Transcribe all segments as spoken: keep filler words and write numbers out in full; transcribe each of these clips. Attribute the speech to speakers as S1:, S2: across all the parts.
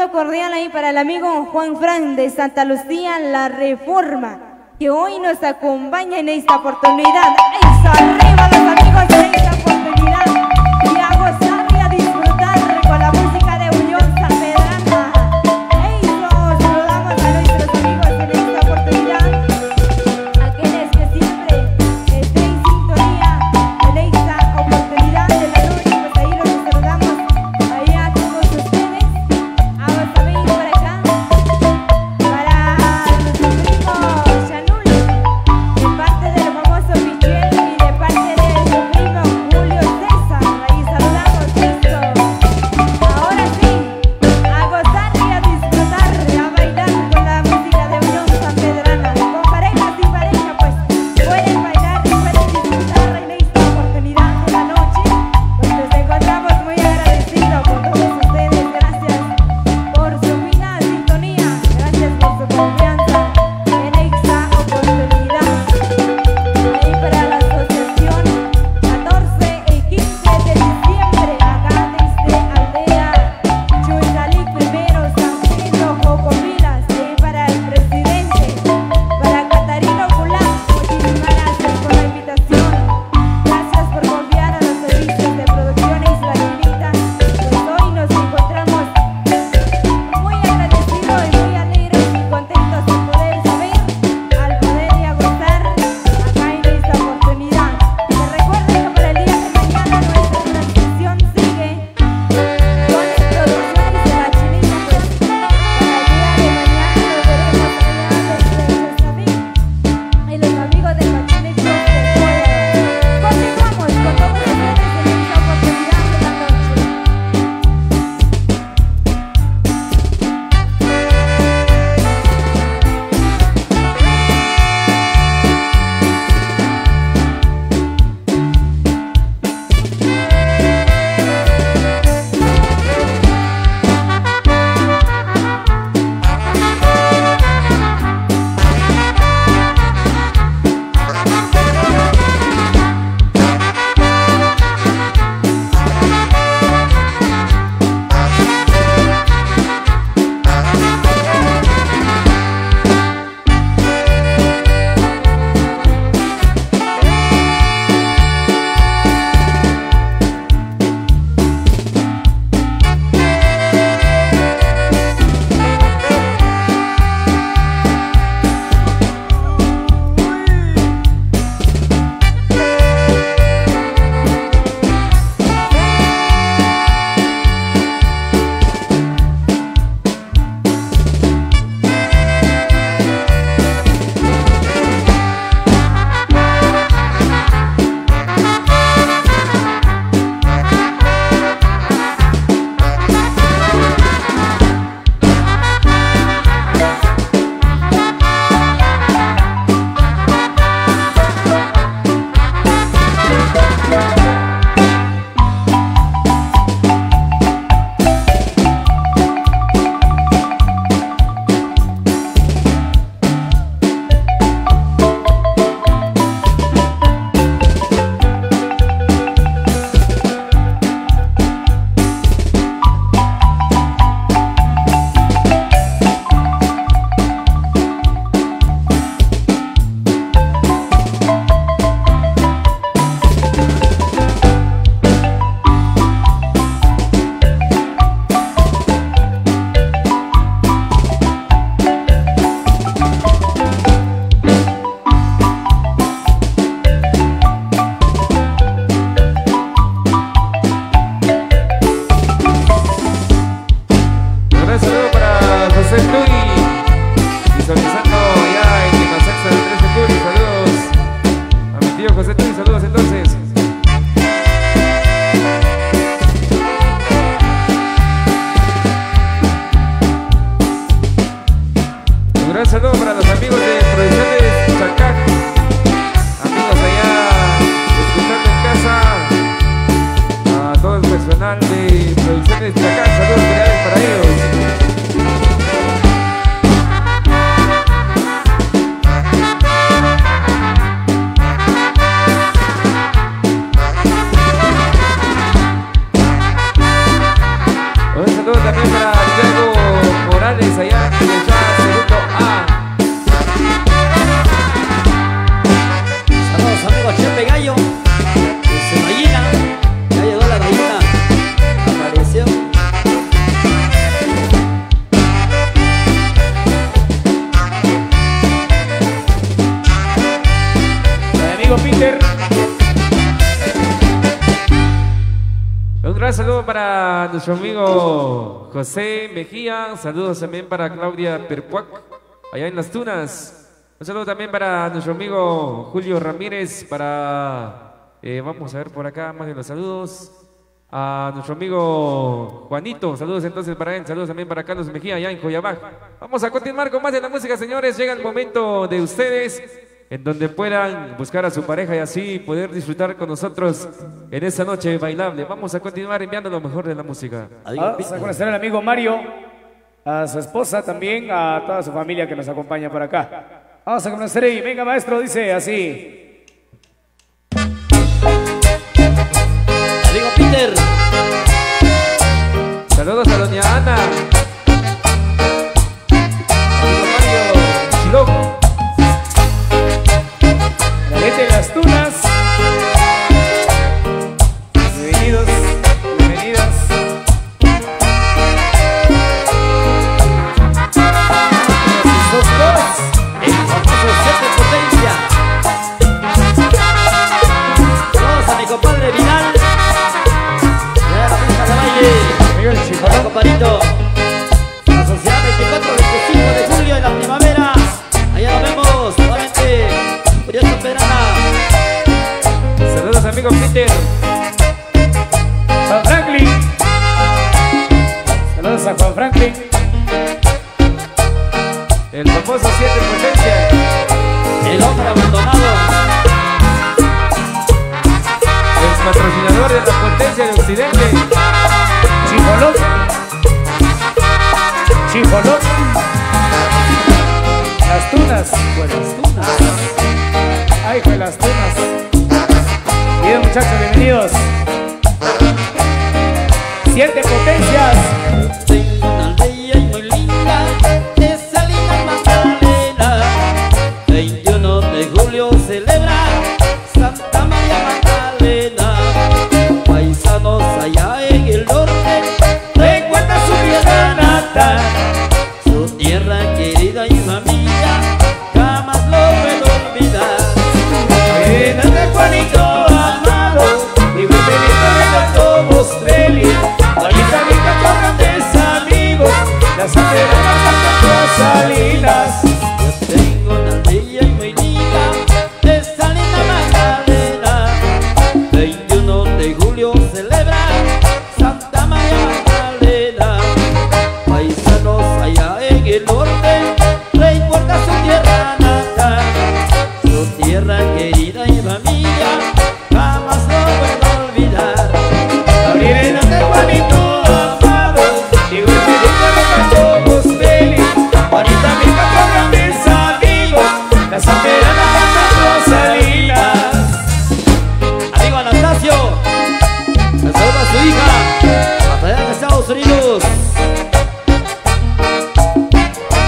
S1: saludo cordial ahí para el amigo Juan Fran de Santa Lucía, La Reforma, que hoy nos acompaña en esta oportunidad. ¡Eso, arriba los amigos de esta oportunidad! Y a gozar y a disfrutar con la música de Unión San Pedrana. ¡Eso! Saludamos a nuestros amigos en esta oportunidad, aquellos que siempre estén en sintonía en esta oportunidad de la noche. Pues ahí los saludamos, ahí a todos ustedes. Vamos a venir por acá para nuestro amigo Chanul, de parte del famoso Michel y de parte
S2: para nuestro amigo José Mejía. Saludos también para Claudia Perpuac, allá en Las Tunas. Un saludo también para nuestro amigo Julio Ramírez. Para, eh, vamos a ver por acá más de los saludos. A nuestro amigo Juanito, saludos entonces para él. Saludos también para Carlos Mejía, allá en Coyabaj. Vamos a continuar con más de la música, señores. Llega el momento de ustedes, en donde puedan buscar a su pareja y así poder disfrutar con nosotros en esta noche bailable. Vamos a continuar enviando lo mejor de la música.
S3: Vamos a conocer al amigo Mario, a su esposa también, a toda su familia que nos acompaña por acá. Vamos a conocer y venga maestro, dice así.
S4: Amigo Peter.
S2: Saludos a doña Ana. Amigo Mario Chilón.
S3: La gente de Las Tunas. Bienvenidos, bienvenidas. Sus dos,
S4: El famoso siete Potencia. Saludos a mi compadre Vidal. Ya la pista de baile.
S3: amigo el
S4: Hola,
S3: Chicolón.
S4: compadrito. La sociedad veinticuatro veinticinco de julio en la primavera. Allá nos vemos nuevamente. Curioso Pedrana.
S2: Saludos amigo Peter.
S3: Juan Franklin. Saludos a Juan Franklin.
S2: El famoso siete Potencia.
S4: El hombre abandonado.
S2: El patrocinador de la Potencia de Occidente.
S3: Chicolón. Chicolón. Las Tunas.
S4: Buenas tunas.
S3: Ay, fue Las Tunas. Bien, muchachos, bienvenidos. Siete Potencias.
S4: Tengo una aldea muy linda de Salinas Magdalena. veintiuno de julio celebra Santa María Magdalena. Paisanos allá en el norte recuerda su tierra natal, su tierra querida y familia, jamás lo puedo olvidar.
S3: Buenas de Juanito amado y bienvenido de Tato Bostrelli. Ahorita venga con grandes amigos, las anteranas Santa Salinas.
S4: Yo tengo una aldea muy linda de Salinas Magdalena. veintiuno de julio celebra Santa María Magdalena. Paisanos allá en el norte recuerda su tierra natal, su tierra querida y familia, jamás lo puedo olvidar.
S3: Buenas de Juanito amado y bienvenido de Tato Bostrelli. Ahorita venga con grandes amigos, las anteranas Santa Salinas.
S4: Amigo Anastasio, me saluda a su hija hasta allá en Estados Unidos.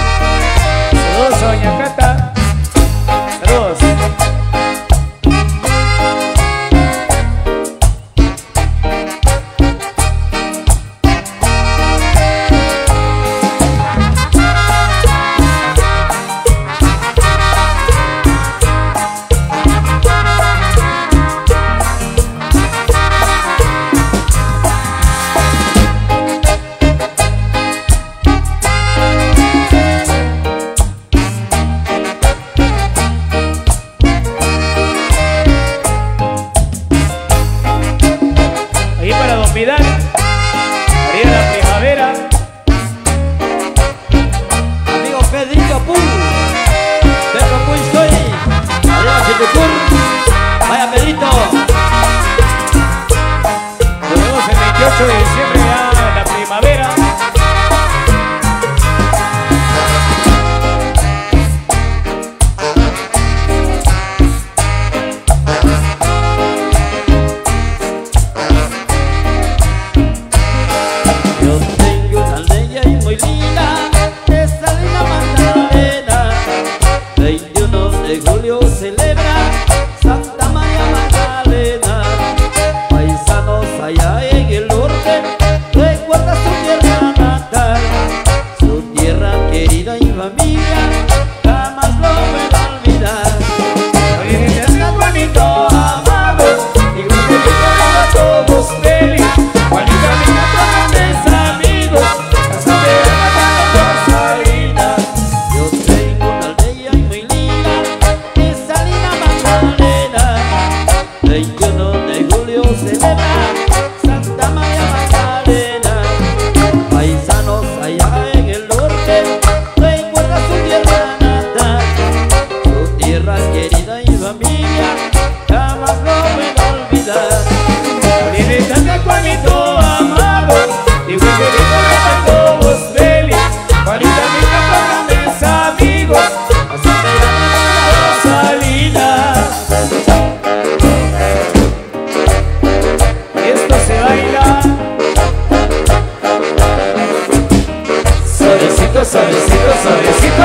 S3: suavecito, suavecito.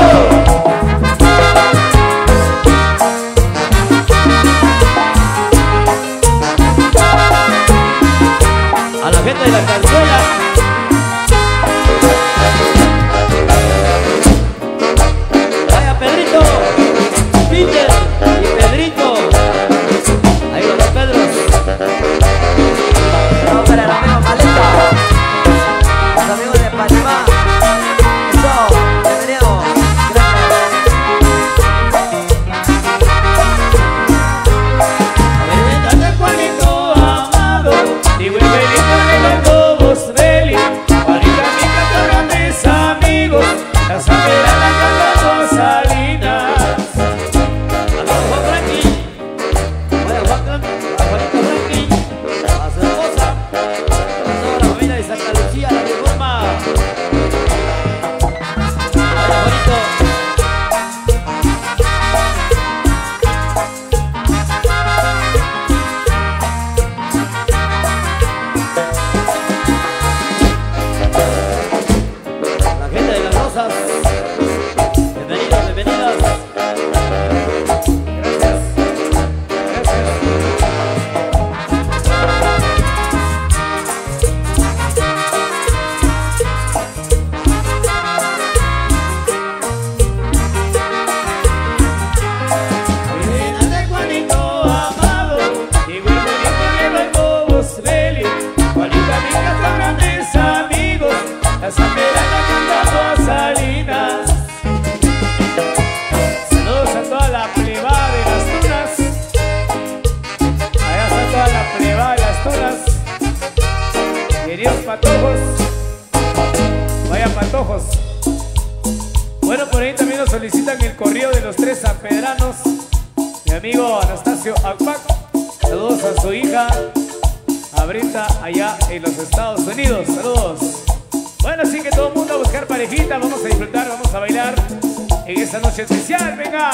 S4: A la gente de la Zarzuela. Vaya Pedrito, Peter y Pedrito. Ahí los dos Pedros.
S5: Vamos para el amigo Maleta, los amigos de Panamá. Eso, bienvenidos.
S3: Gracias. De Juanito amado, digo el Benito de los Lobos Belli. Juanita mi canto grandes amigos, la Zamperana cantando Salinas.
S4: A los Juan Frankie. Vaya Juan Frankie, a Juanito Frankie, a su esposa, a toda la familia de Santa Lucía, la Reforma. Vaya Juanito. La gente de las Rosas. Bienvenidos, bienvenidas.
S3: Gracias. Gracias. Buenas de Juanito amado, digo el Benito de los Lobos Belli. Juanita mi canto grandes amigos, la Zamperana cantando a Salinas. Saludos a toda la plebada de las tunas. Allá está toda la plebada de las tunas. Queridos patojos, vaya patojos. Bueno, por ahí también nos solicitan el corrido de los tres sanpedranos. Mi amigo Anastasio Akpak. Saludos a su hija Abrita allá en los Estados Unidos. Saludos. Bueno, así que todo el mundo a buscar parejita. Vamos a disfrutar, vamos a bailar en esta noche especial. Venga.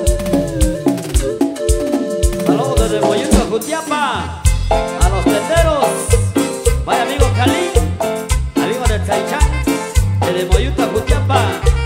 S4: Saludos desde Moyuto, Jutiapa. A los tenderos. Vaya amigo Cali, amigo del Chaichán, desde Moyuto, Jutiapa.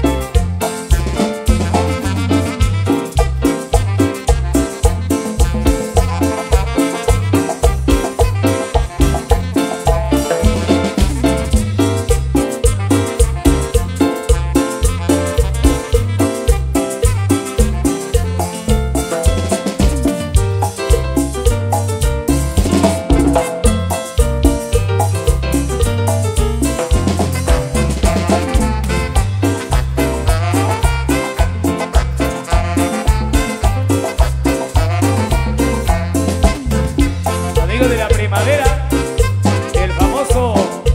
S3: Amigo de la primavera, el famoso.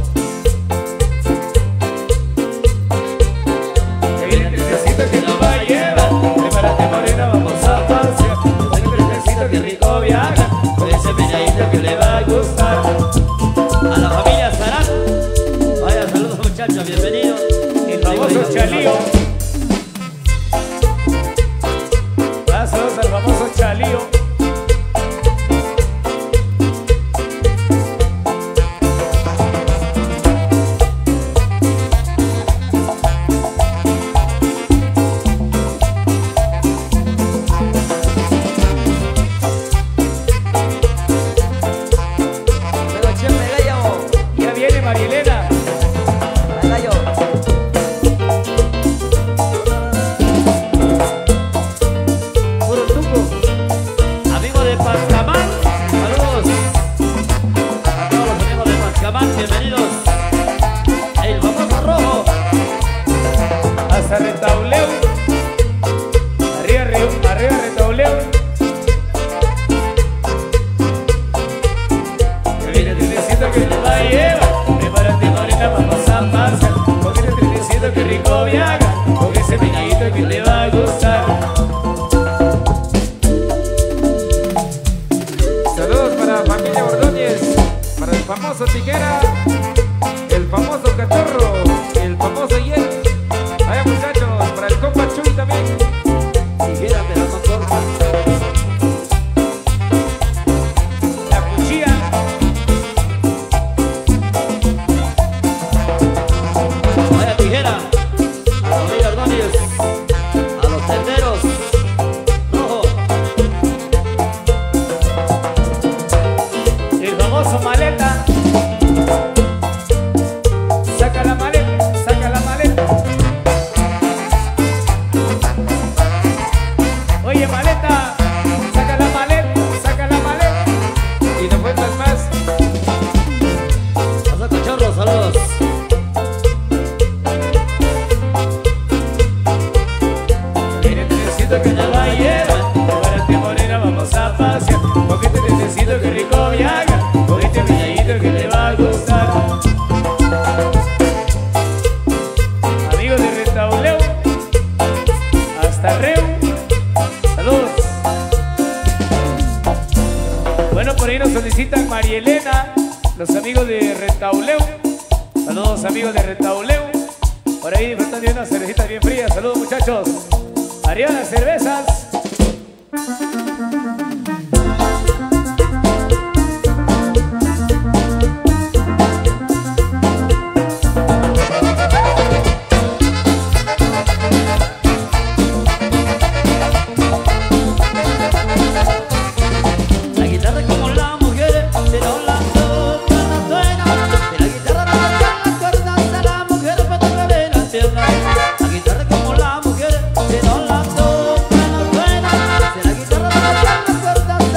S3: Que viene el trenecito que nos va a llevar. Prepárate morena, vamos a pasear. El trenecito que rico viaja, con ese peñadito que le va a gustar.
S4: A la familia Sarán. Vaya, saludos muchachos, bienvenidos.
S3: El famoso Chalío. Ah, saludos al famoso Chalío.
S5: Luego Chepe Gallo,
S3: Ya viene Marielena.
S5: Gallo.
S4: Puro tuco. Amigo de Pascamán, saludos. A todos los amigos de Pascamán, bienvenidos. El famoso rojo.
S3: Hasta Retauleu. Arriba, arriba, arriba Retauleu. Que viene el trenecito que te va a llevar. Prepárate morena, vamos a pasar. Con este trenecito que rico viaja, con ese peñadito que te va a gustar. Saludos para familia Ordóñez, para el famoso Tijera, el famoso Cachorro, el famoso Hiel. Vaya muchachos, para el compa Chuy también.
S4: Tijera, pero no corta.
S3: La cuchilla.
S4: Vaya tijera.
S3: gusto que te va a llevar. Prepárate morena, vamos a pasear. Cogete necesito que rico viaja. Cogete peñadito que te va a gustar. Amigos de Retauleu, hasta Reu, saludos. Bueno, por ahí nos solicitan María Elena, los amigos de Retauleu. Saludos amigos de Retauleu. Por ahí disfrutan de unas cervecitas bien frías. Saludos muchachos. Arriba las cervezas.
S4: La guitarra como la mujer, pero la toca no suena. De la guitarra no tocan las cuerdas a la mujer para tocarle las piernas. La guitarra como la mujer, pero la toca no suena. De la guitarra no tocan las cuerdas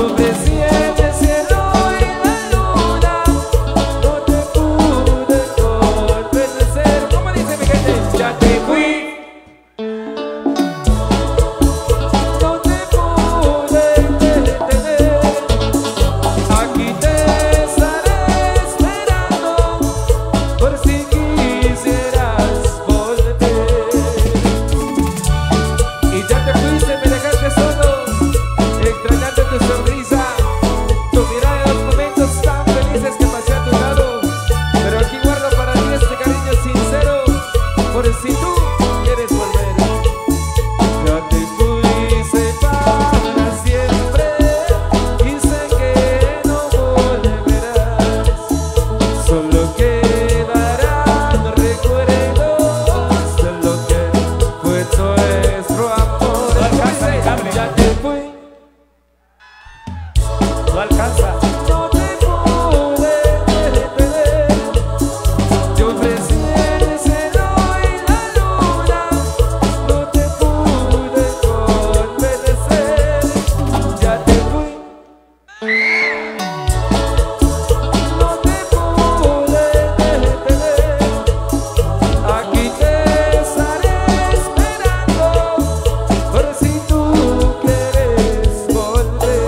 S2: ofrecí en el cielo y la luna, no te pude convencer. ¿Cómo dice mi gente? Ya te fui. No te pude detener. Aquí te estaré esperando por si quisieras volver. Y ya te fuiste, me dejaste solo, extrañando tu sonrisa, tu mirada en los momentos tan felices que pasé a tu lado. Pero aquí guardo para ti este cariño sincero, por si tú quieres volver. Ya te fuiste para siempre y sé que no volverás. Solo quedarán recuerdos de lo que fue nuestro amor.
S3: No alcanza el cable.
S2: Ya te fui.
S3: No alcanza.
S2: No te pude detener. Te ofrecí el cielo y la luna, no te pude convencer. Ya te fui. No te pude detener. Aquí te estaré esperando por si tú quieres volver.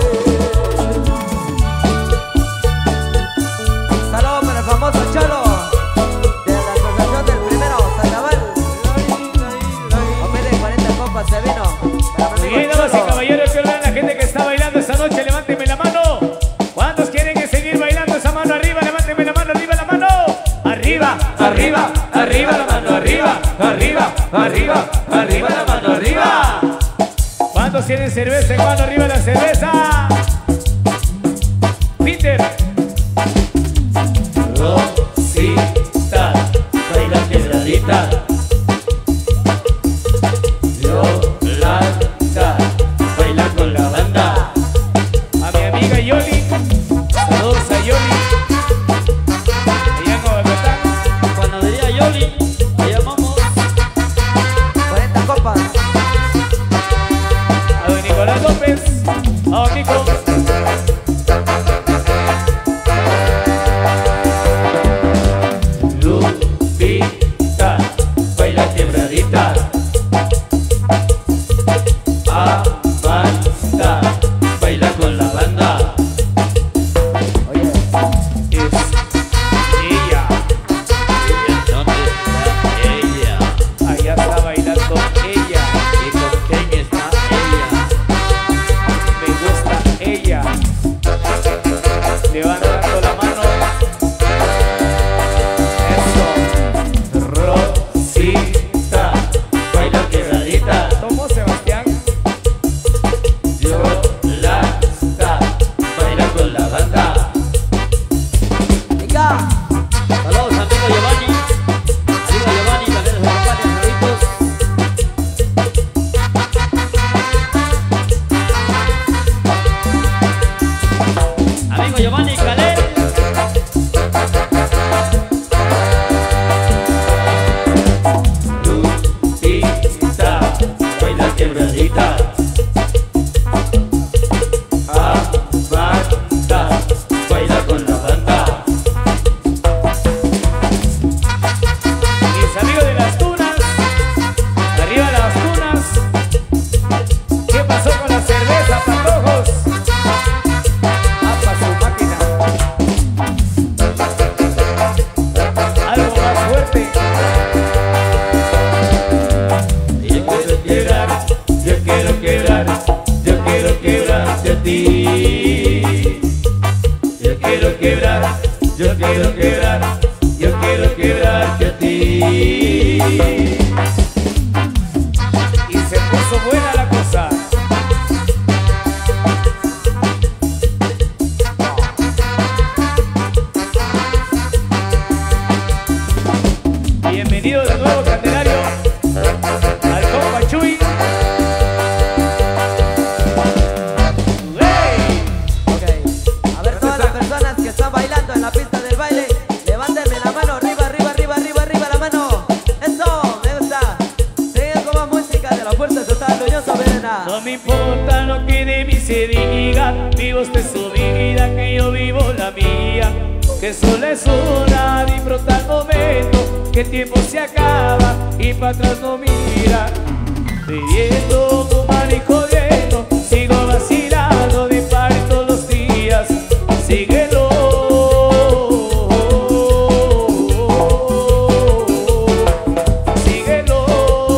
S5: Saludos para el famoso Cholo de la asociación del primero Sandoval. Hombre de cuarenta copas se vino. Para mi amigo
S3: Bien, damas y
S5: Cholo.
S3: caballeros, que vean la gente que está bailando esta noche, levánteme la mano. ¿Cuántos quieren que seguir bailando esa mano arriba? Levánteme la mano, arriba la mano. Arriba, arriba, arriba la mano, arriba, arriba, arriba, arriba la mano, arriba. ¿Cuántos tienen cerveza, hermano? Arriba la cerveza. Peter. Rosita, baila quebradita. Yolanda, baila con la banda. A mi amiga Yoli, saludos a Yoli. Allá en Bogotá. Panadería Yoli, allá vamos.
S5: cuarenta copas.
S3: A don Nicolás López, a don Nico. Lupita, baila quebradita. Amanda, baila con la banda.
S5: Oye,
S3: Es ella. ¿Ella dónde está ella? Allá está bailando ella. ¿Y con quién está ella? Me gusta ella. Levantando la mano. Eso. Rosita, baila quebradita. ¿Cómo, Sebastián? Yolanda, baila con la banda.
S5: venga.
S4: Saludos amigo Giovanni. Amigo Giovanni, también nos acompañan, saluditos. Amigo Giovanni Calel.
S3: Lupita, baila quebradita. Amanda, baila con la banda. Mis amigos de las tunas, arriba las tunas. ¿Qué pasó con la cerveza, patojos? Apa su máquina. Algo más fuerte. Yo quiero quebrar, yo quiero quebrar, yo quiero quebrarte a ti. Yo quiero quebrar, yo quiero quebrar, yo quiero quebrarte a ti. Y se puso buena la cosa. Bienvenido de nuevo, Candelario, al compa Chuy. ¡Hey!
S5: Ok. A ver todas las personas que están bailando en la pista del baile. Paleta.
S3: No me importa lo que de mí se diga, vive usted su vida, que yo vivo la mía. Que solo es una, disfruta el momento, que el tiempo se acaba y para atrás no mira. Bebiendo, fumando y jodiendo, sigo vacilando de par todos los días. Síguelo. Síguelo.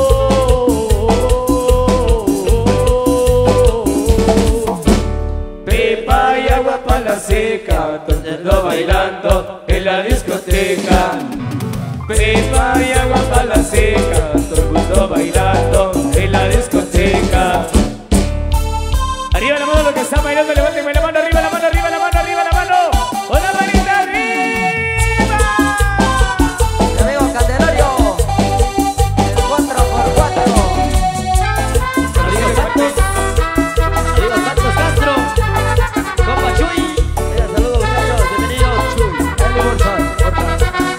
S3: Pepa y agua para la seca, todo el mundo bailando en la discoteca. Pepa y agua para la seca, todo el mundo bailando en la discoteca. Arriba la mano, lo que está bailando, levanten la mano arriba, la mano arriba, la mano arriba, la mano. ¡Con la manita arriba!
S5: Mi amigo Candelario, el cuatro por cuatro.
S4: Arriba Santos, arriba Santos Castro, compa Chuy. Mira, saludos muchachos, bienvenidos Chuy.
S5: Dale bolsa, otra.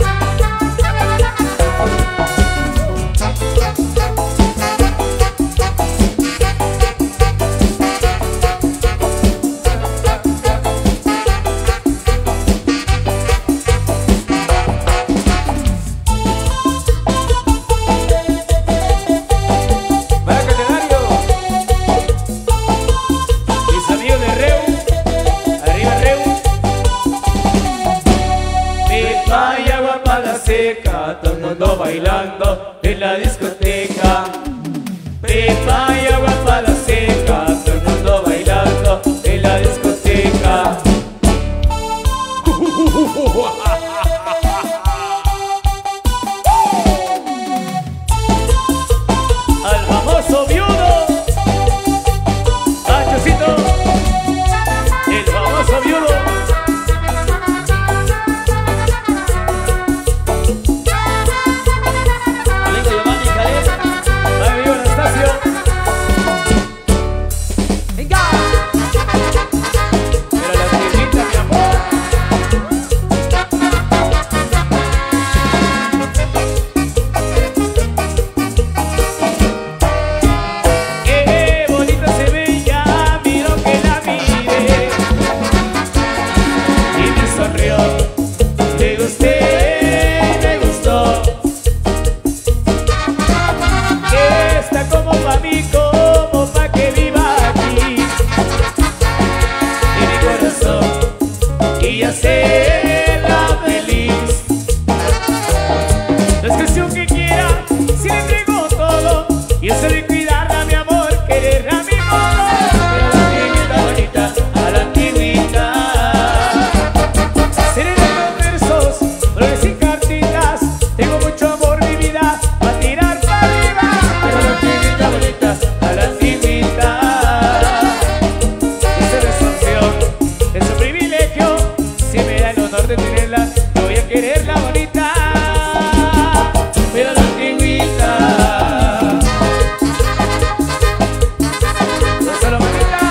S3: Para Candelario, mis amigos de Reu, arriba Reu. Pepa y agua para la seca, todo el mundo bailando en la discoteca. Pepa y agua para la seca, todo el mundo bailando en la discoteca. Al famoso viudo, Panchocito, el famoso viudo.
S4: Amigo Giovanni Caleb,
S3: Amigo Anastasio,
S5: ¡Venga!
S3: pero la tierrita, mi amor. Qué bonita se ve, ya miro que la mire y me sonrió. Le gusté, me gustó. Está como pa' mí, como pa' que viva aquí en mi corazón y hacerla feliz. No es cuestión que quiera, si le entrego todo y eso de cuidarla, mi amor, quererla a mi modo. Pero la antigüita bonita, a la antigüita. Seré de los versos, flores y cartitas. Tengo mucho amor, mi vida, pa' tirar para arriba. Pero la antigüita bonita, a la antigüita. Esa es su opción, es su privilegio. Si me da el honor de tenerla, yo voy a quererla bonita. Pero la antigüita. No solo bonita.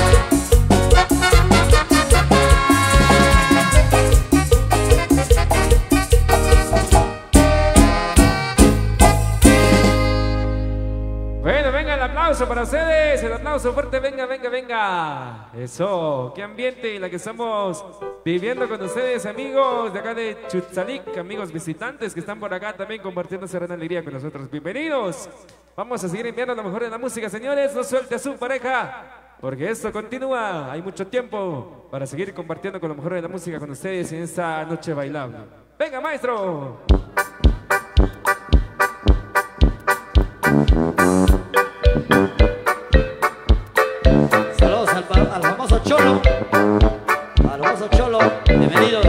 S2: Bueno, venga el aplauso para ustedes, el aplauso fuerte, venga, venga, venga. Eso, qué ambiente la que estamos viviendo con ustedes, amigos de acá de Chutzalic, amigos visitantes que están por acá también compartiendo esa gran alegría con nosotros. Bienvenidos. Vamos a seguir enviando lo mejor de la música, señores. No suelte a su pareja, porque esto continúa. Hay mucho tiempo para seguir compartiendo con lo mejor de la música con ustedes en esta noche bailable. Venga, maestro.
S4: saludos al, pa- al famoso Cholo, al famoso Cholo, bienvenidos.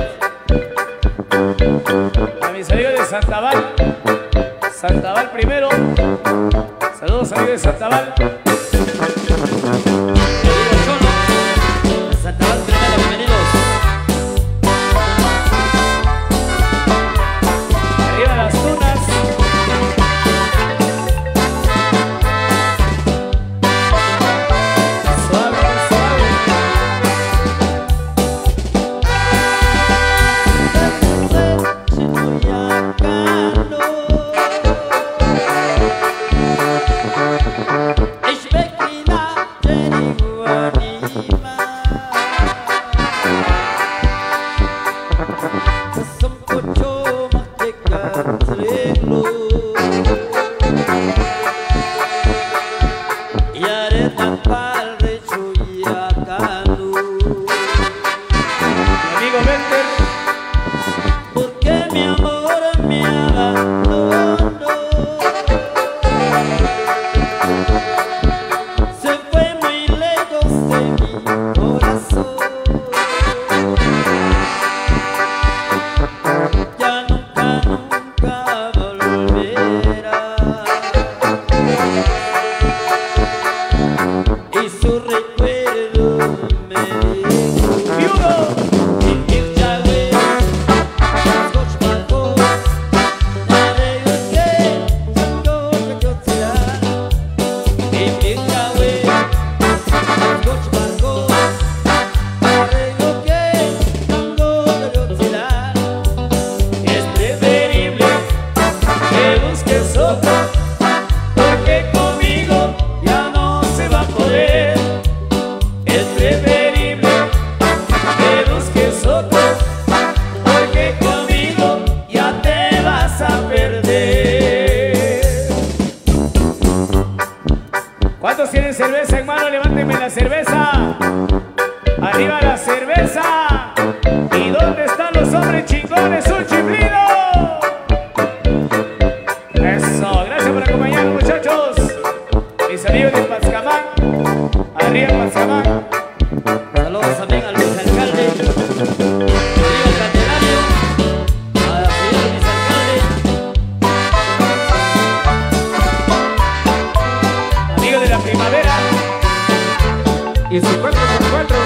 S3: A mis amigos de Santabal, Santabal primero. Saludos amigos de Santabal.
S4: Bienvenido Cholo, Santabal primero, bienvenidos.
S3: Arriba las tunas. Suave, suave. Arriba la cerveza. ¿Y dónde están los hombres chingones? ¡Un chiflido! Eso, gracias por acompañarnos, muchachos. Mis amigos de Pascamán. Arriba Pascamán.
S4: Saludos también al vicealcalde Rodrigo Candelario, al señor vicealcalde,
S3: Amigos de la primavera.
S2: Y su cuatro por cuatro.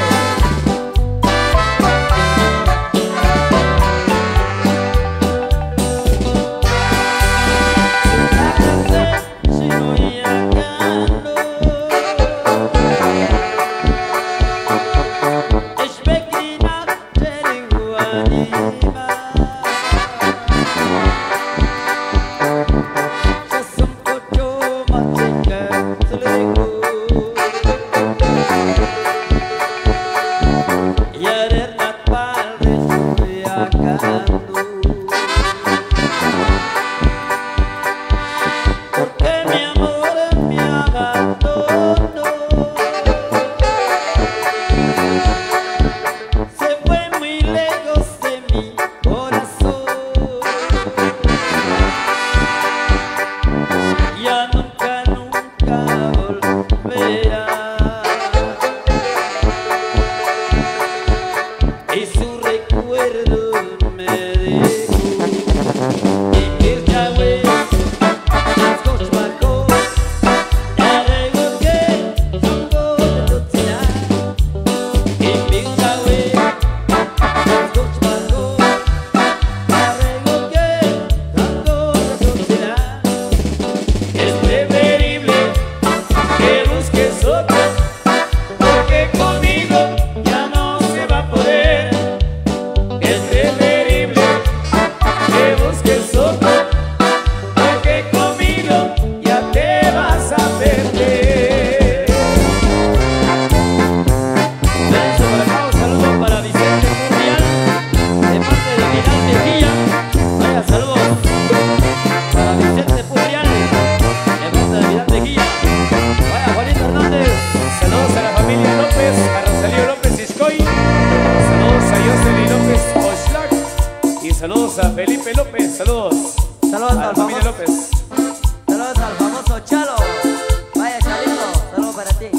S3: Saludos a Felipe López, saludos.
S5: Saludos
S3: a
S5: al
S3: familia
S5: famoso,
S3: López.
S5: saludos al famoso Chalo. Vaya Chalito, saludos para ti.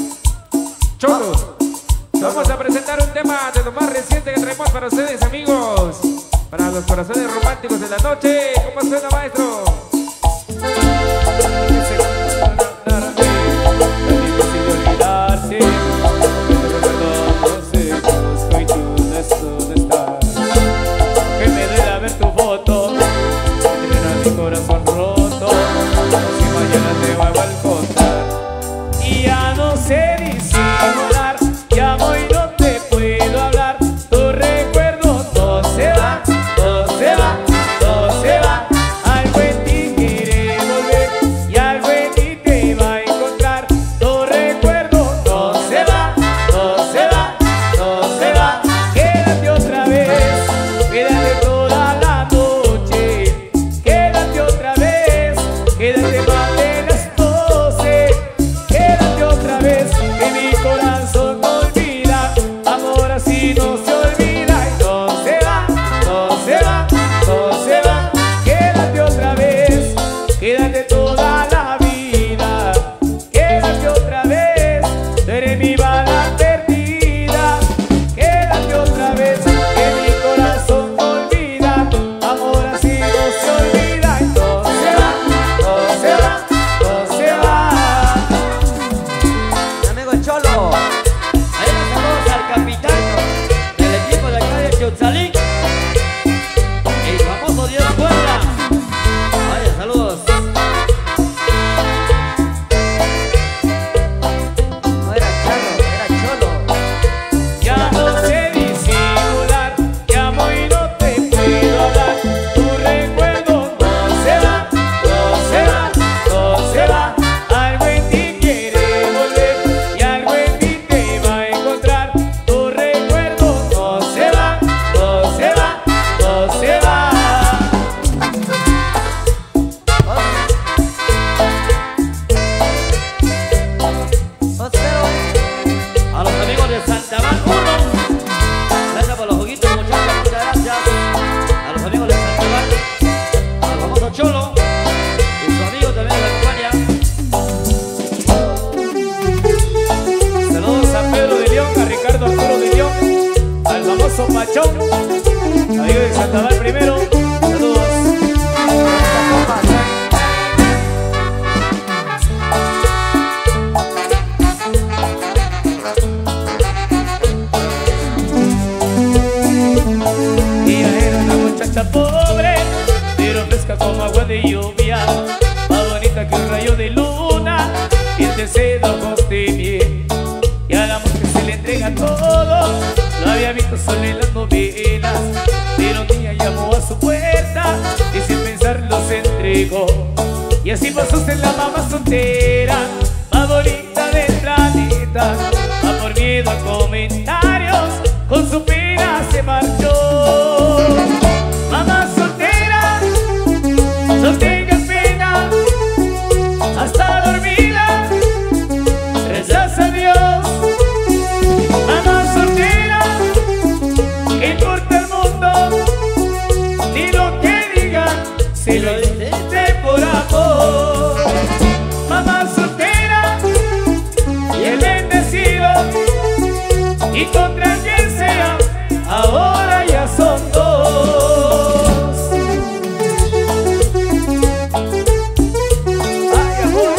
S2: Cholo. Vamos a presentar un tema de lo más reciente que traemos para ustedes, amigos. Para los corazones románticos de la noche. ¿Cómo suena, maestro?
S3: Corazón roto, si mañana te vuelvo a encontrar y ya no sé disimular, llamo y no te puedo hablar, tu recuerdo todo se va, todo se va, todo se va, al buen famoso Pachón, amigo de Santander primero. Saludos. Ella era una muchacha pobre, pero fresca como agua de lluvia, más bonita que un rayo de luna, piel de seda, ojos de miel. Y a la mujer se le entrega todo, lo había visto solo en las novelas, pero un día llamó a su puerta y sin pensarlo se entregó. Y así pasó a ser la mamá soltera, más bonita del planeta. Va por miedo a comentarios, con su pena se marchó. Mamá soltera, no tengas pena, hasta dormida rezas a Dios. Mamá soltera, que importa el mundo, ni lo que digan, si lo hiciste por amor. Mamá soltera, y el bendecido, y contra quien sea, ahora ya son dos. Ay, amor.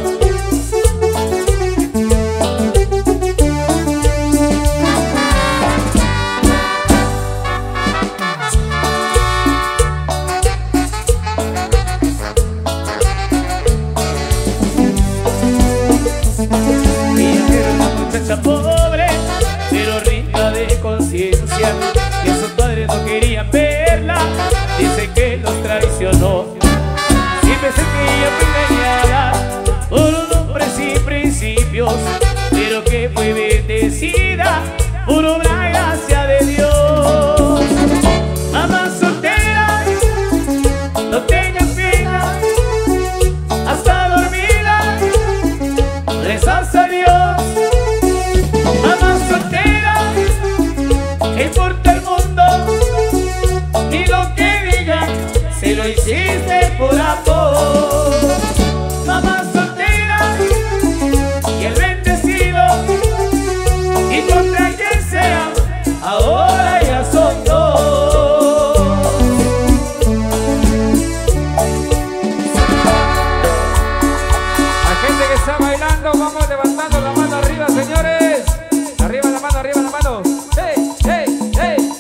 S3: Ella era una muchacha pobre, pero rica de conciencia, que sus padres no querían verla, dice que los traicionó. Siempre sé que ella fue engañada por hombres y principios, pero que fue bendecida por obra y gracia de Dios. Mamá soltera, no tengas pena, hasta dormida rezas a Dios. Mamá soltera, que importa el mundo, ni lo que digan, si lo hiciste por amor. Mamá soltera, y el bendecido, y contra quien sea, ahora ya son dos.
S2: La gente que está bailando, vamos levantando la mano arriba, señores. Arriba la mano, arriba la mano. ¡Hey, hey, hey!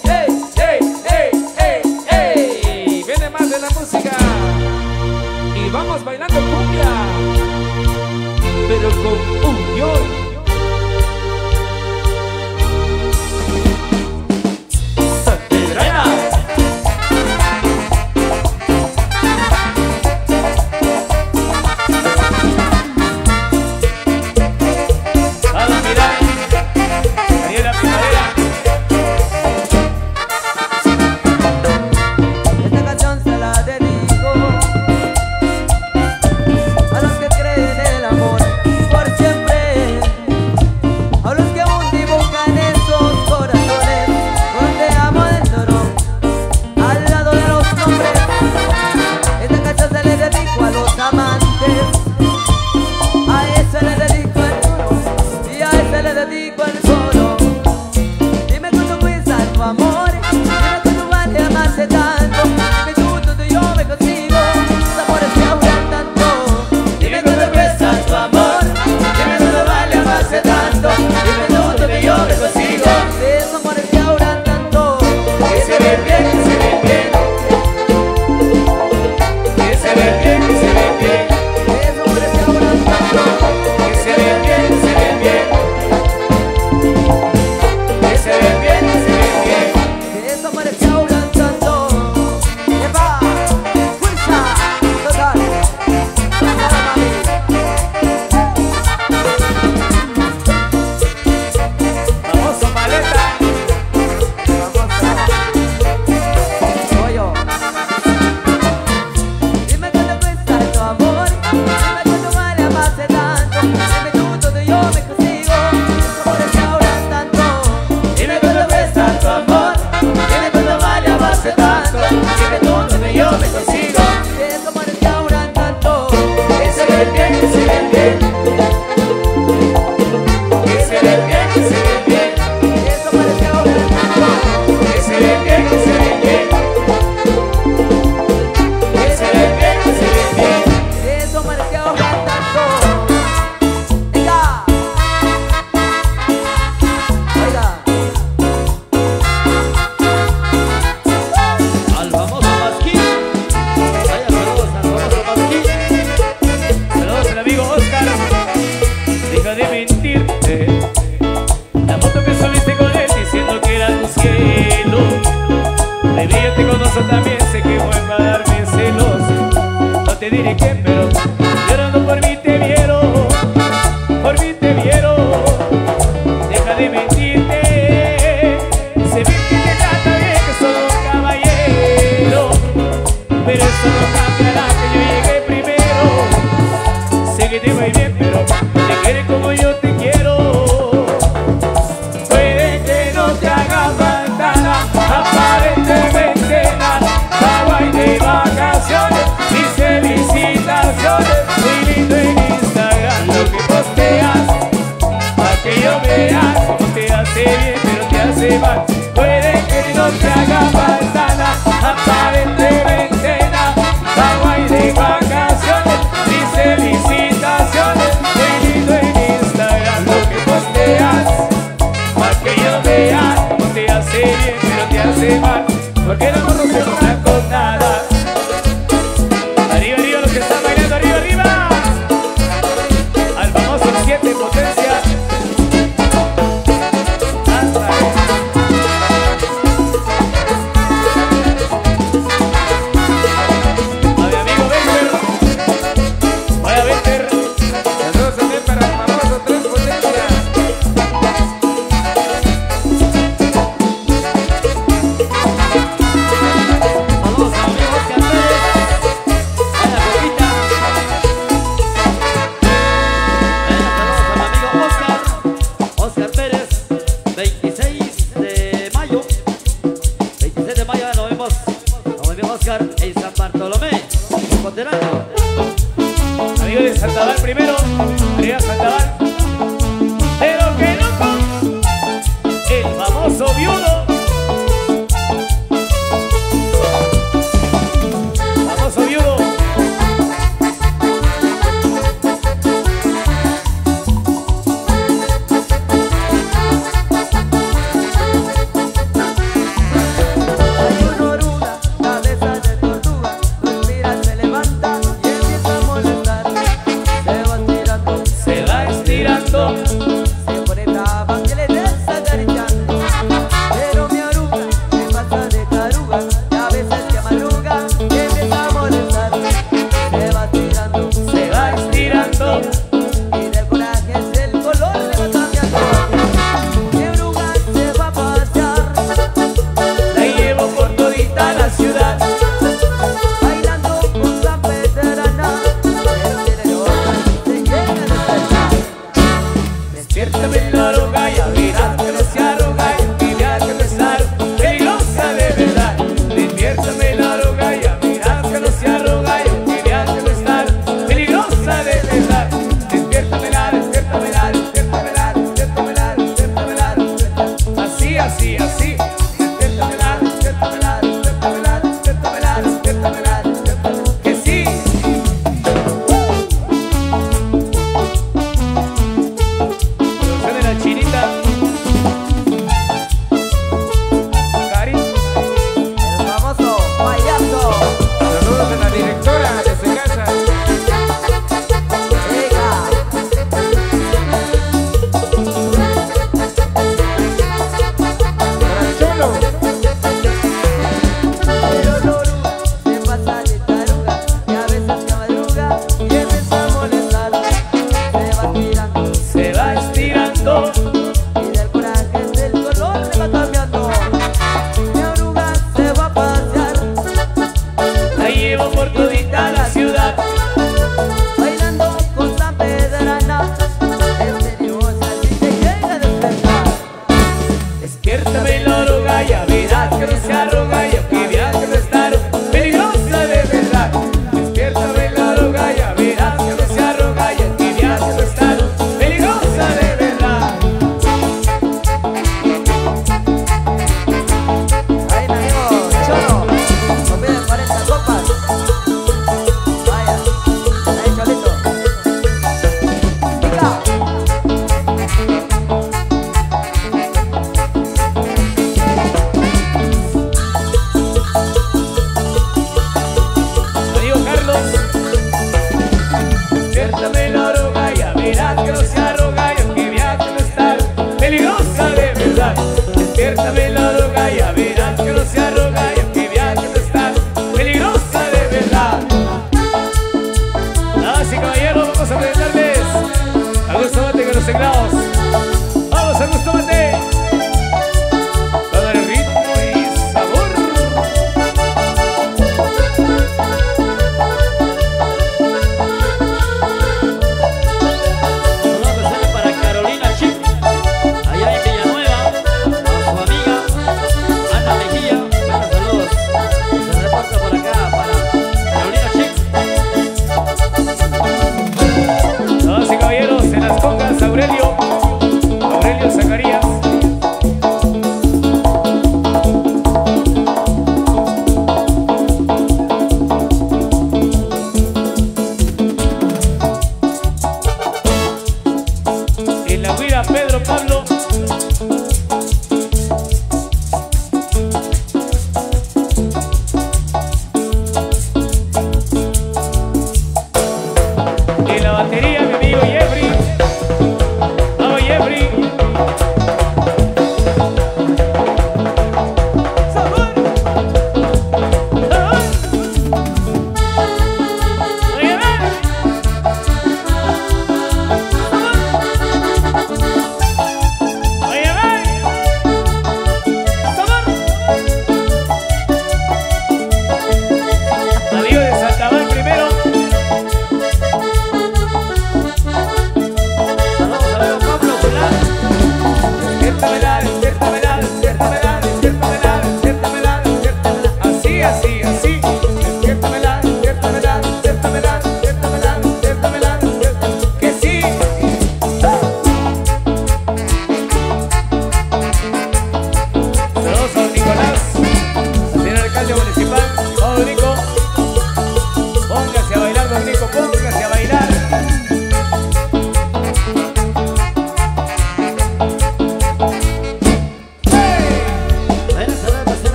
S3: diré quién, pero llorando por mí te vieron, por mí te vieron. Deja de mentirte, se ve que te trata bien, que soy un caballero, pero eso no cambiará que yo llegué primero. Sé que te va bien, pero te quieres como yo te quiero. Puede que no te haga falta nada, aparentemente nada. Hawaii de vacaciones, mis felicitaciones. Muy lindo en Instagram lo que posteas, pa' que yo vea cómo te hace bien, pero te hace mal. Puede que no te haga falta nada, aparentemente nada. Hawaii de vacaciones, mis felicitaciones. Muy lindo en Instagram lo que posteas, pa' que yo vea cómo te hace bien, pero te hace mal. Porque el amor no se compra con nada. Arriba, arriba los que están bailando, arriba, arriba. Al famoso siete potencia. Hasta ahí. A mi amigo Bester. Vaya Bester.
S2: Saludos también para el famoso tres potencias.
S4: Vamos a mi Oscar Pérez, a la copita. Venga, saludos a mi amigo Oscar, Oscar Pérez, veintiséis de mayo, veintiséis de mayo nos vemos con mi amigo Oscar en San Bartolomé, Conterano.
S3: Amigo de Santabar primero. Arriba Santabar. Pero que no con el famoso viudo. Famoso viudo.
S5: Hay una oruga, cabeza de tortuga, respira, se levanta y empieza a molestar. Se va tirando,
S3: Se va estirando.
S5: se pone brava que le des acariciando. Pero mi oruga se pasa de caruga y a veces que madruga y empieza a molestar. Se va tirando,
S3: Se va estirando.
S5: y del coraje es el color le va cambiando. Mi oruga se va a pasear,
S3: La llevo por todita la ciudad.
S5: bailando con San Pedrana. Pero tiene otra y se llega a despertar.
S3: Despiértame la oruga, ya verás que no se arruga y verás que no es peligrosa de verdad. Despiértame la oruga, ya verás que no se arruga y verás que no es peligrosa de verdad. Despiértamela, despiértamela, despiértamela, despiértamela, despiértamela, despiértamela. Así, así, así. Despiértamela, despiértamela, despiértamela, despiértamela, despiértamela, despiértamela. Que sí. Producción de la chinita. Cari.
S5: El famoso payaso.
S2: Saludos a la directora de su casa.
S5: Llega.
S2: Para el Cholo.
S5: Pero la oruga se pasa de taruga y a veces que madruga y empieza a molestar. Se va tirando
S3: Se va estirando.
S5: y del coraje del color le va cambiando. Mi oruga se va a pasear,
S3: La llevo por todita la ciudad.
S5: bailando con San Pedrana. Es seriosa y se llega a despertar.
S3: Despiértame la oruga, ya verás que no se arruga y aunque veas que no está peligrosa de verdad. Despiértame la oruga, ya verás que no se arruga y aunque veas que no está peligrosa de verdad.
S5: Ahí mi amigo Cholo, nos piden cuarenta copas. Vaya, ahí Cholito. Pica.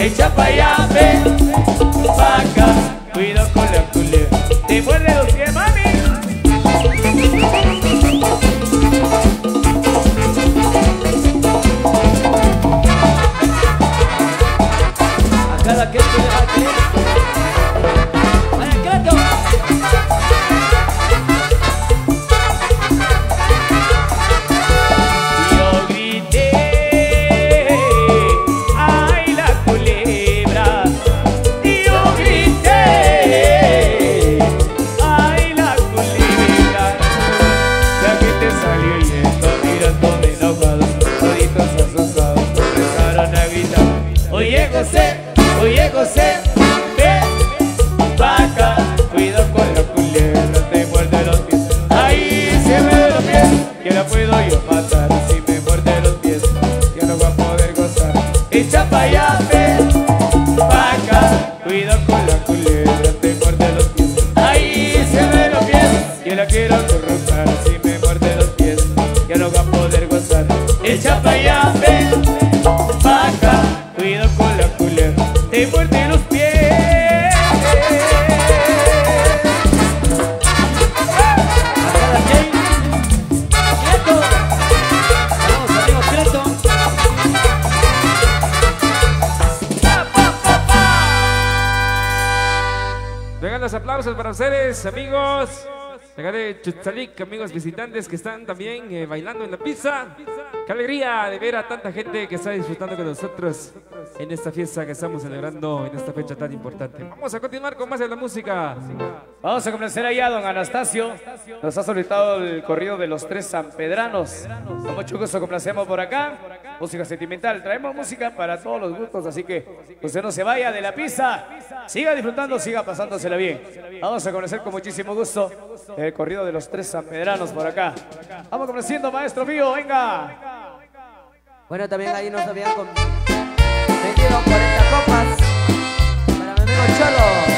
S3: echa pa' allá, ven, pa' acá, cuidado con la culebra, te muerde los pies, mami.
S4: A cada que te deja aquí. ¡Vaya, Crato!
S3: Yo grité, ay la culebra. Yo grité, ay la culebra. La gente salió yendo, mirándome enojados, toditos asustados, empezaron a gritar. Oye José, oye José, ven pa' acá, cuidado con la culebra, te muerde los pies. Ahí se me ve los pies, que la puedo yo matar. Si me muerde los pies, ya no va a poder gozar. Echa pa' allá, ven pa' acá, cuidado con la culebra, te muerde los pies. Ahí se me ve los pies, que la quiero corrocar. Si me muerde los pies, ya no va a poder gozar. Echa pa' allá, ven pa' acá, cuidado con la culebra, te muerde los pies.
S2: Vengan los aplausos para ustedes, amigos. Vengan de Chutzalik, amigos visitantes que están también eh, bailando en la pista. Qué alegría de ver a tanta gente que está disfrutando con nosotros en esta fiesta que estamos celebrando en esta fecha tan importante. Vamos a continuar con más de la música.
S3: Vamos a complacer allá a don Anastasio. Nos ha solicitado el corrido de los tres sanpedranos. Con mucho gusto complacemos por acá. Música sentimental. Traemos música para todos los gustos, así que usted no se vaya de la pista. Siga disfrutando, siga pasándosela bien. Vamos a conocer con muchísimo gusto el corrido de los tres sanpedranos por acá. Vamos complaciendo, maestro mío, venga.
S5: Bueno, también ahí nos habían con... vendido cuarenta copas para mi amigo Cholo.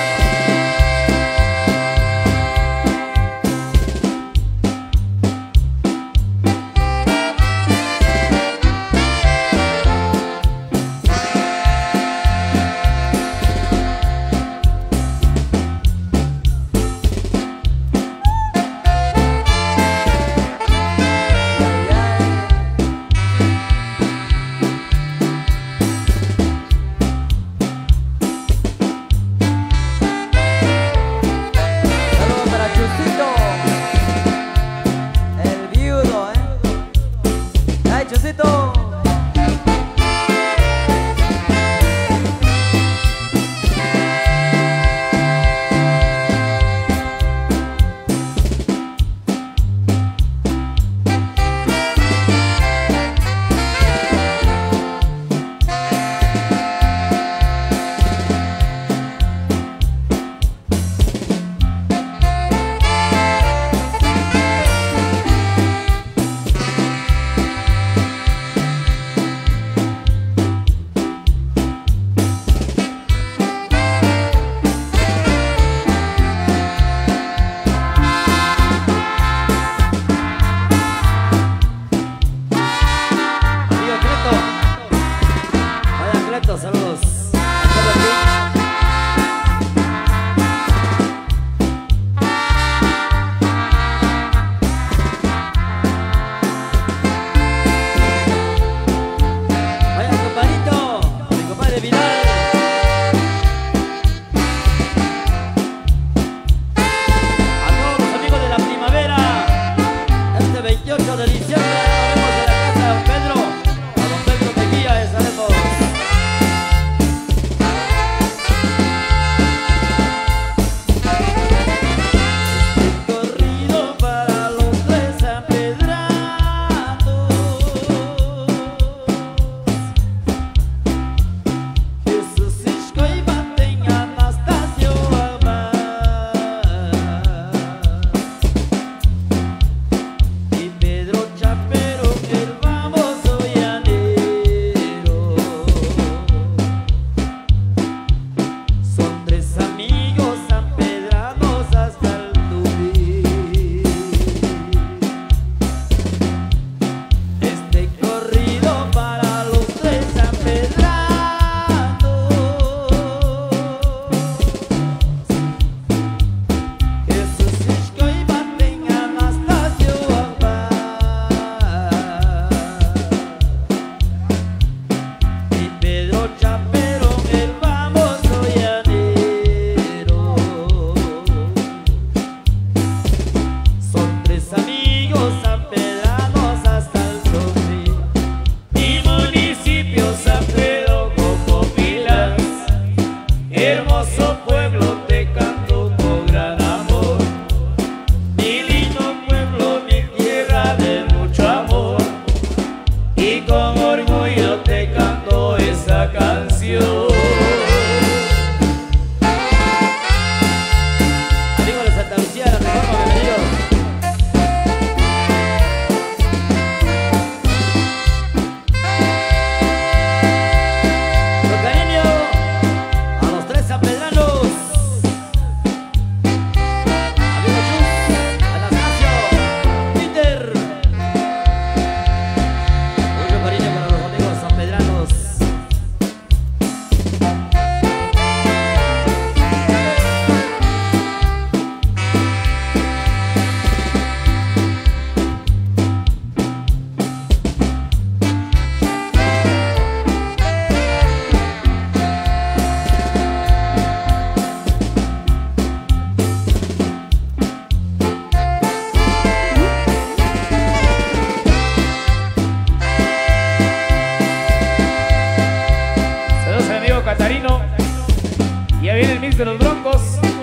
S3: viene el mix de los Broncos.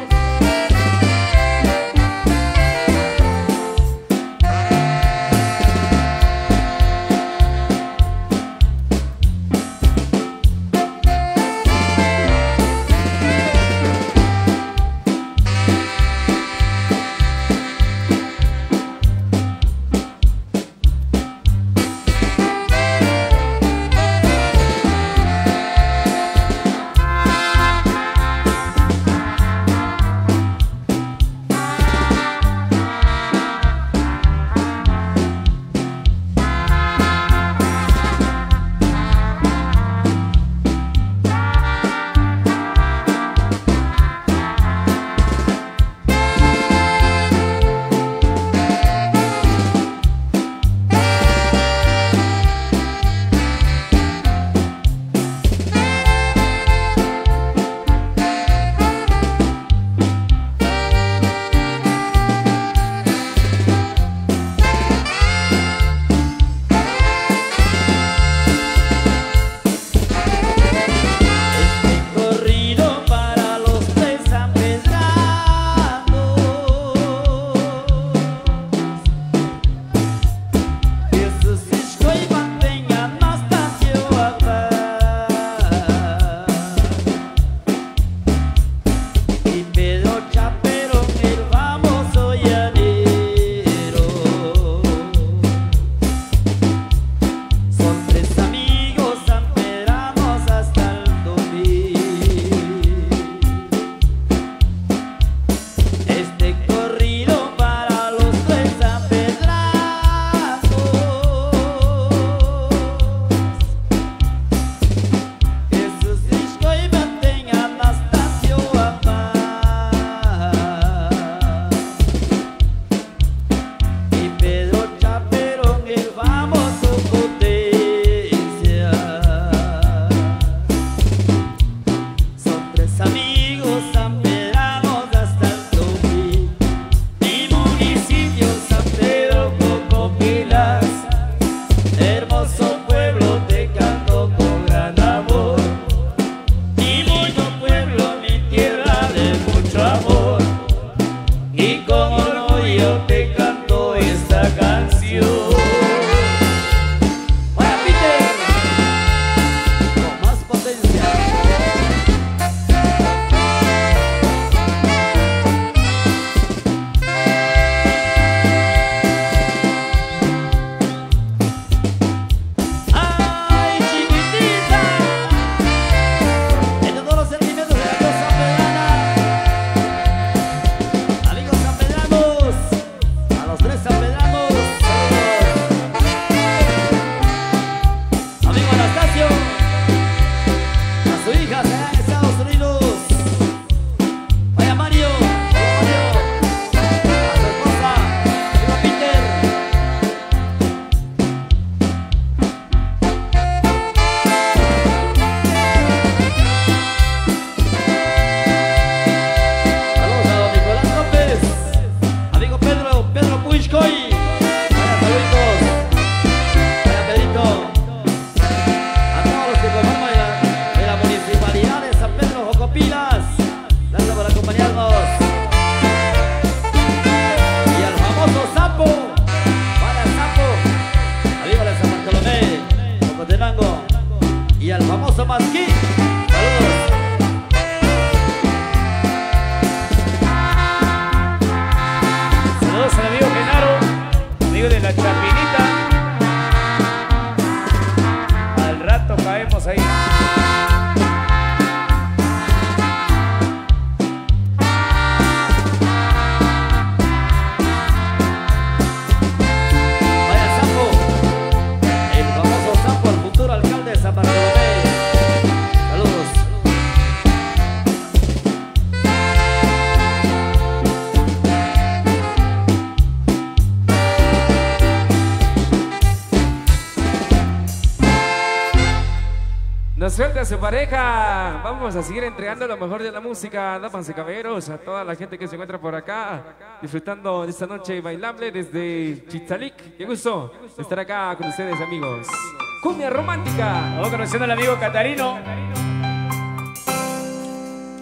S2: Nos suelta su pareja. Vamos a seguir entregando lo mejor de la música, damas y caballeros, a toda la gente que se encuentra por acá, disfrutando de esta noche bailable desde Chitzalik. Qué gusto estar acá con ustedes, amigos. Cumbia romántica.
S3: Vamos conociendo al amigo Catarino.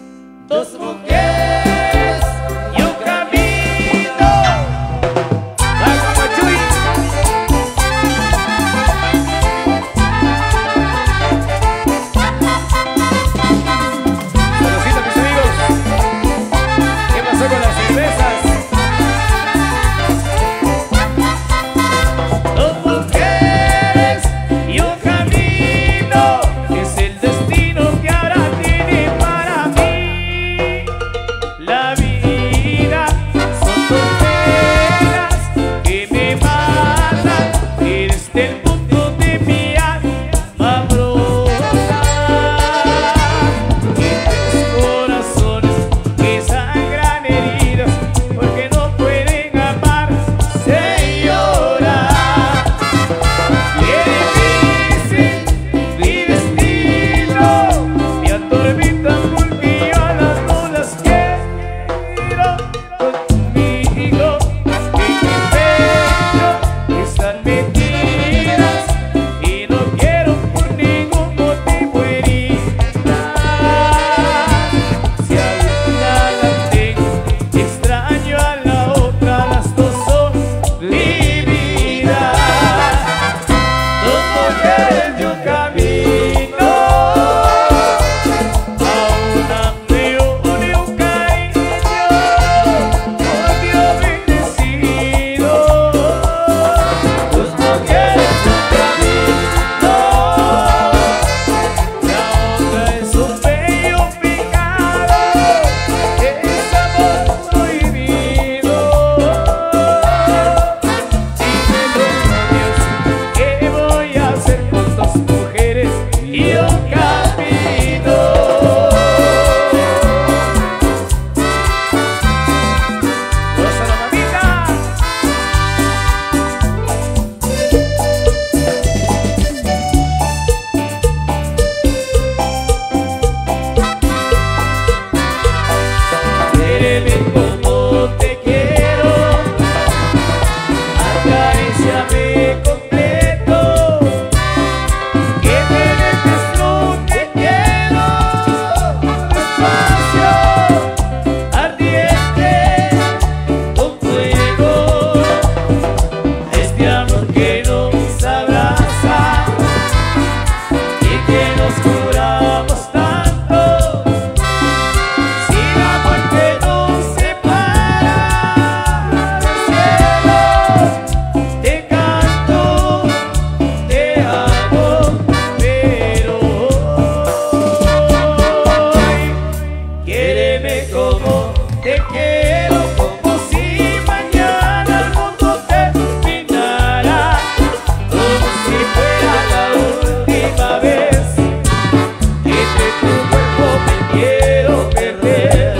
S3: Dos mujeres y un camino. Va como Chuy. Saludcita, mis amigos. ¿Qué pasó con las cervezas? Dos mujeres y un camino. Es el destino que ahora tiene para mí. La vida son tormentas que me matan. Eres del mundo de mi alma brota. Y tres corazones que sangran heridos porque no pueden amarse y llorar. Qué difícil mi destino, me atormentan porque yo a las no las quiero conmigo. En mi pecho están mentiras y no quiero por ningún motivo heridas. Si a una la tengo, extraño a la otra, las dos son mi vida. Dos mujeres y un camino, a una me une un cariño, odio bendecido. Dos mujeres y un camino, la otra es un bello pecado, es amor prohibido. Dímelo, Dios, ¿qué voy a hacer con dos mujeres y un camino? Gózalo, mamita. Quiéreme como te quiero, acaríciame completo, que me dejes lo que quiero, despacio, ardiente, con fuego, este amor que nos abraza y que nos juramos tanto. Si la muerte nos separa del cielo, te canto, te amo, pero hoy quiéreme como te quiero, como si mañana el mundo terminara, como si fuera la última vez. Entre tu cuerpo me quiero perder.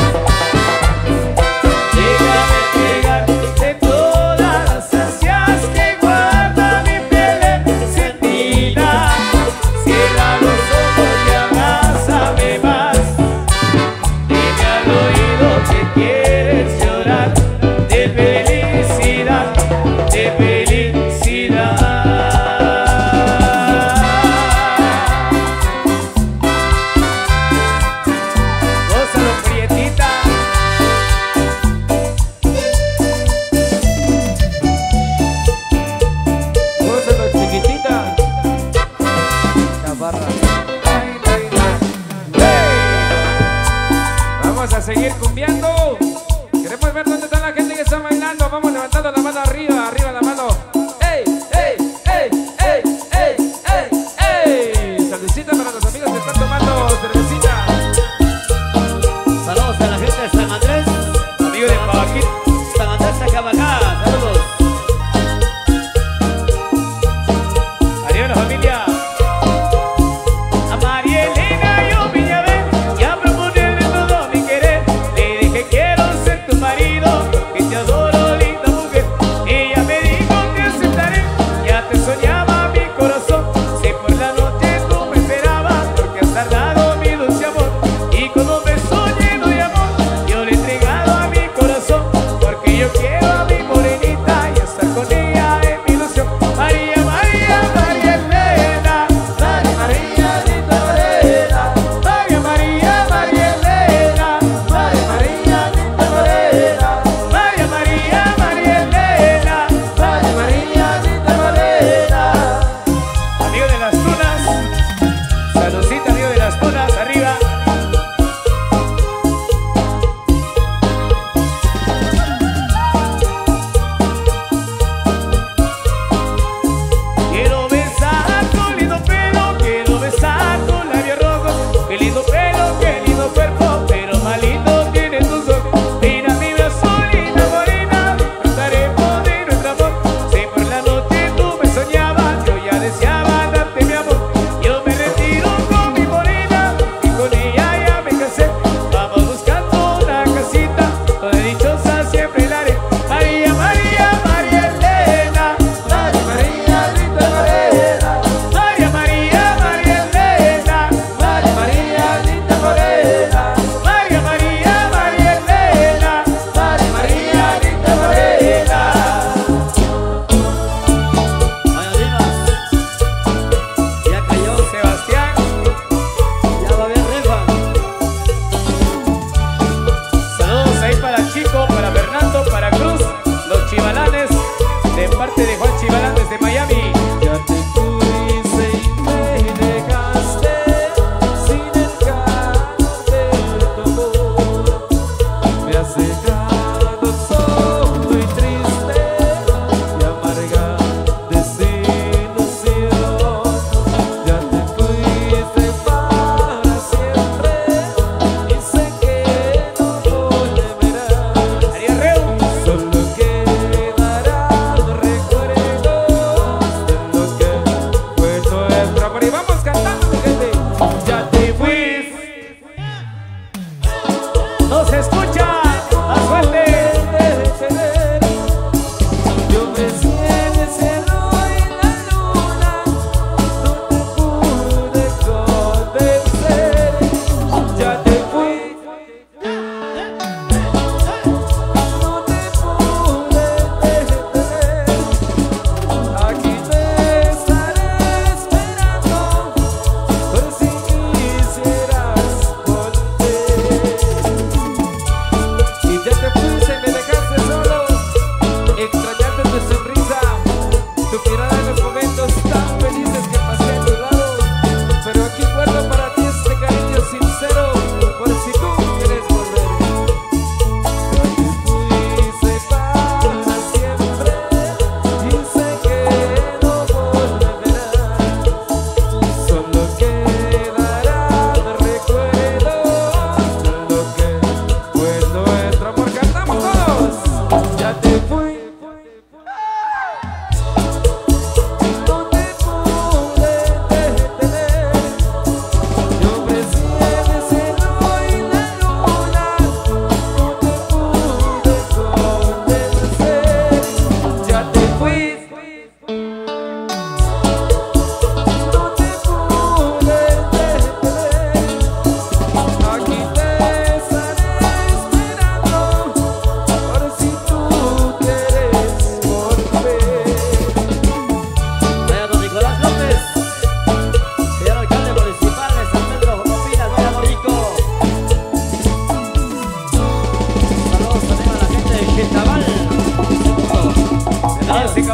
S3: Déjame entregar de todas las ansias que guarda mi piel encendida. Cierra los ojos y abrázame más. Dime al oído que quieres llorar de felicidad, de felicidad. Gózalo, prietita.
S2: Gózalo, chiquitita.
S5: Chaparra.
S2: Vamos a seguir cumbiando. Queremos ver dónde está la gente que está bailando. Vamos levantando la mano arriba, arriba la mano. ¡Ey, ey, ey, ey, ey, ey, ey! Saludcita para los amigos que están tomando cervecita.
S4: Saludos a la gente de San Andrés,
S3: Amigo de Paquito.
S4: San Andrés de Cabacá, saludos.
S3: Adiós, la familia. A María Elena yo vine a ver y a proponerle todo mi querer. Le dije quiero ser tu marido, que te adoro, linda mujer. Ella me dijo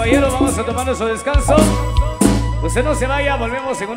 S3: caballeros, vamos a tomar nuestro descanso. Usted no se vaya, volvemos en un